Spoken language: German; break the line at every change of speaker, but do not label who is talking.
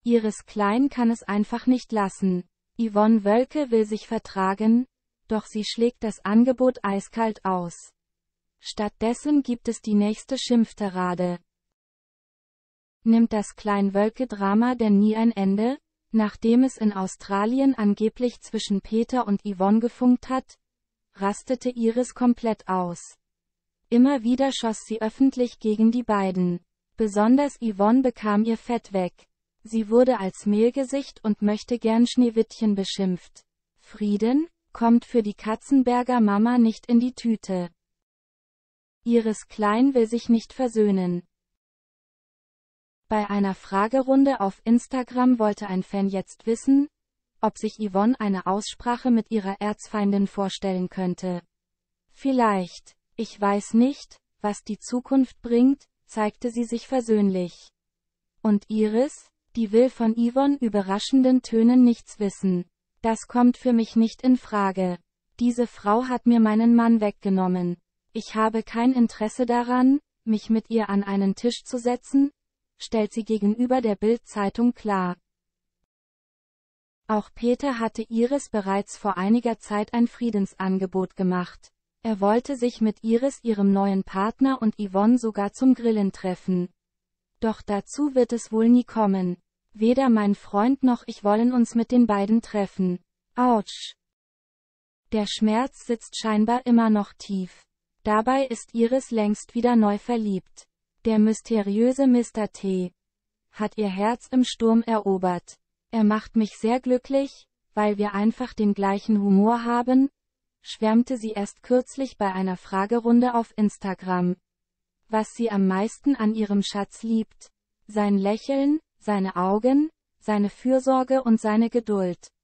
Iris Klein kann es einfach nicht lassen. Yvonne Wölke will sich vertragen, doch sie schlägt das Angebot eiskalt aus. Stattdessen gibt es die nächste Schimpftirade. Nimmt das Klein-Wölke-Drama denn nie ein Ende? Nachdem es in Australien angeblich zwischen Peter und Yvonne gefunkt hat, rastete Iris komplett aus. Immer wieder schoss sie öffentlich gegen die beiden. Besonders Yvonne bekam ihr Fett weg. Sie wurde als Mehlgesicht und möchte gern Schneewittchen beschimpft. Frieden kommt für die Katzenberger Mama nicht in die Tüte. Iris Klein will sich nicht versöhnen. Bei einer Fragerunde auf Instagram wollte ein Fan jetzt wissen, ob sich Yvonne eine Aussprache mit ihrer Erzfeindin vorstellen könnte. Vielleicht, ich weiß nicht, was die Zukunft bringt, zeigte sie sich versöhnlich. Und Iris, die will von Yvonne überraschenden Tönen nichts wissen. Das kommt für mich nicht in Frage. Diese Frau hat mir meinen Mann weggenommen. Ich habe kein Interesse daran, mich mit ihr an einen Tisch zu setzen, stellt sie gegenüber der Bild-Zeitung klar. Auch Peter hatte Iris bereits vor einiger Zeit ein Friedensangebot gemacht. Er wollte sich mit Iris, ihrem neuen Partner, und Yvonne sogar zum Grillen treffen. Doch dazu wird es wohl nie kommen. Weder mein Freund noch ich wollen uns mit den beiden treffen. Autsch. Der Schmerz sitzt scheinbar immer noch tief. Dabei ist Iris längst wieder neu verliebt. Der mysteriöse Mr. T. hat ihr Herz im Sturm erobert. Er macht mich sehr glücklich, weil wir einfach den gleichen Humor haben, schwärmte sie erst kürzlich bei einer Fragerunde auf Instagram. Was sie am meisten an ihrem Schatz liebt: sein Lächeln, seine Augen, seine Fürsorge und seine Geduld.